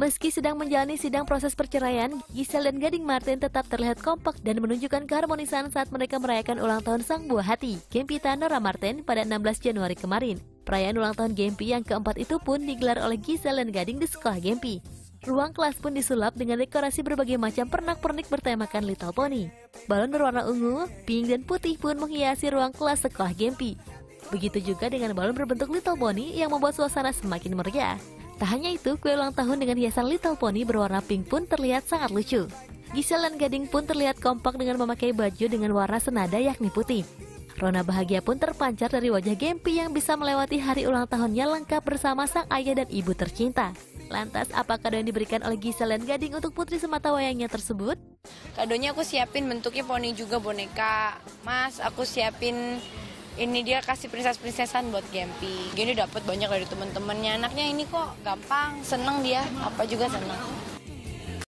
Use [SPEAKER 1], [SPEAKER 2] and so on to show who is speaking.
[SPEAKER 1] Meski sedang menjalani sidang proses perceraian, Giselle dan Gading Martin tetap terlihat kompak dan menunjukkan keharmonisan saat mereka merayakan ulang tahun sang buah hati, Gempita Nora Martin, pada 16 Januari kemarin. Perayaan ulang tahun Gempi yang keempat itu pun digelar oleh Giselle dan Gading di sekolah Gempi. Ruang kelas pun disulap dengan dekorasi berbagai macam pernak-pernik bertemakan Little Pony. Balon berwarna ungu, pink, dan putih pun menghiasi ruang kelas sekolah Gempi. Begitu juga dengan balon berbentuk Little Pony yang membuat suasana semakin meriah. Tak hanya itu, kue ulang tahun dengan hiasan Little Pony berwarna pink pun terlihat sangat lucu. Giselle dan Gading pun terlihat kompak dengan memakai baju dengan warna senada yakni putih. Rona bahagia pun terpancar dari wajah Gempi yang bisa melewati hari ulang tahunnya lengkap bersama sang ayah dan ibu tercinta. Lantas, apa kado yang diberikan oleh Giselle dan Gading untuk putri sematawayangnya tersebut?
[SPEAKER 2] Kadonya aku siapin bentuknya poni juga, boneka. Mas, aku siapin ini, dia kasih princess-princessan buat Gempi. Gini dapat banyak dari teman-temannya. Anaknya ini kok gampang, seneng dia, apa juga seneng.